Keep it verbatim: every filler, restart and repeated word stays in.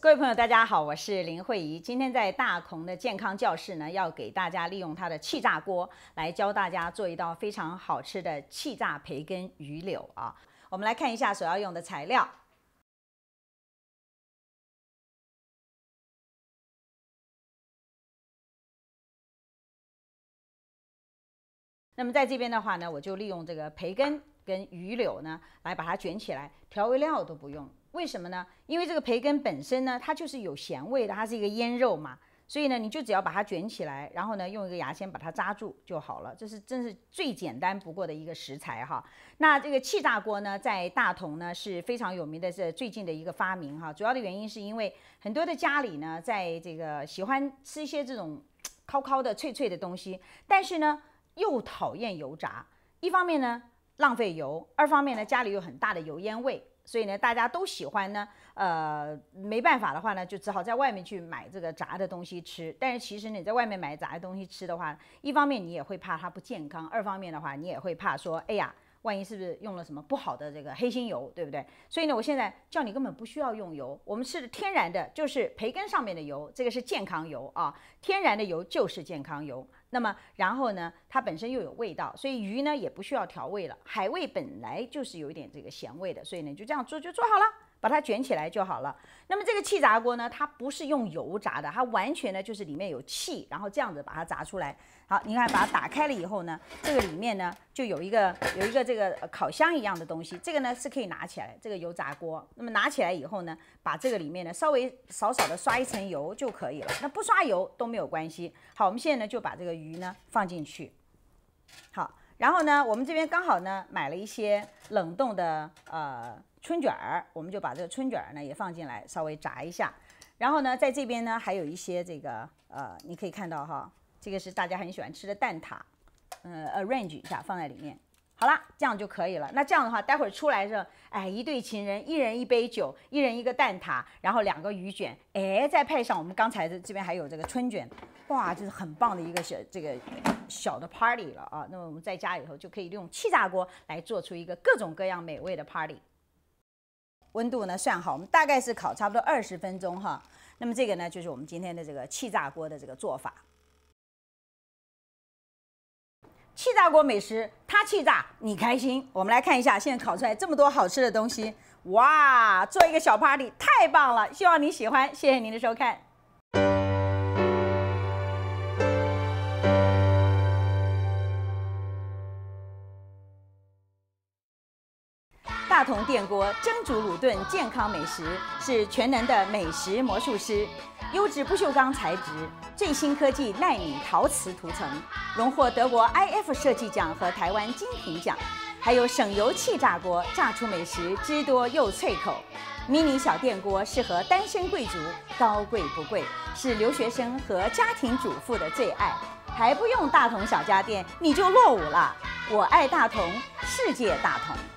各位朋友，大家好，我是林慧仪。今天在大同的健康教室呢，要给大家利用它的气炸锅来教大家做一道非常好吃的气炸培根鱼柳啊。我们来看一下所要用的材料。那么在这边的话呢，我就利用这个培根跟鱼柳呢，来把它卷起来，调味料都不用。为什么呢？因为这个培根本身呢，它就是有咸味的，它是一个腌肉嘛，所以呢，你就只要把它卷起来，然后呢，用一个牙签把它扎住就好了。这是真是最简单不过的一个食材哈。那这个气炸锅呢，在大同呢是非常有名的，是最近的一个发明哈。主要的原因是因为很多的家里呢，在这个喜欢吃一些这种烤烤的、脆脆的东西，但是呢，又讨厌油炸。一方面呢，浪费油；二方面呢，家里有很大的油烟味。所以呢，大家都喜欢呢，呃，没办法的话呢，就只好在外面去买这个炸的东西吃。但是其实你在外面买炸的东西吃的话，一方面你也会怕它不健康，二方面的话你也会怕说，哎呀，万一是不是用了什么不好的这个黑心油，对不对？所以呢，我现在叫你根本不需要用油，我们吃的天然的，就是培根上面的油，这个是健康油啊，天然的油就是健康油。那么，然后呢，它本身又有味道，所以鱼呢也不需要调味了。海味本来就是有一点这个咸味的，所以呢就这样做就做好了，把它卷起来就好了。那么这个气炸锅呢，它不是用油炸的，它完全呢就是里面有气，然后这样子把它炸出来。好，你看把它打开了以后呢，这个里面呢就有一个有一个这个烤箱一样的东西，这个呢是可以拿起来，这个油炸锅。那么拿起来以后呢，把这个里面呢稍微少少的刷一层油就可以了。那不刷油都没有关系。好，我们现在呢就把这个鱼呢放进去。好，然后呢，我们这边刚好呢买了一些冷冻的呃春卷儿，我们就把这个春卷儿呢也放进来，稍微炸一下。然后呢，在这边呢还有一些这个呃，你可以看到哈。这个是大家很喜欢吃的蛋挞，呃 ，arrange 一下放在里面，好啦，这样就可以了。那这样的话，待会儿出来的时候，哎，一对情人，一人一杯酒，一人一个蛋挞，然后两个鱼卷，哎，再配上我们刚才的这边还有这个春卷，哇，这是很棒的一个小这个小的 party 了啊。那么我们在家里头就可以用气炸锅来做出一个各种各样美味的 party。温度呢算好，我们大概是烤差不多二十分钟哈。那么这个呢就是我们今天的这个气炸锅的这个做法。气炸锅美食，它气炸你开心。我们来看一下，现在烤出来这么多好吃的东西，哇，做一个小 party 太棒了！希望你喜欢，谢谢您的收看。大同电锅蒸煮卤炖健康美食，是全能的美食魔术师。优质不锈钢材质，最新科技纳米陶瓷涂层，荣获德国 I F 设计奖和台湾金品奖。还有省油气炸锅，炸出美食汁多又脆口。迷你小电锅适合单身贵族，高贵不贵，是留学生和家庭主妇的最爱。还不用大同小家电，你就落伍了。我爱大同，世界大同。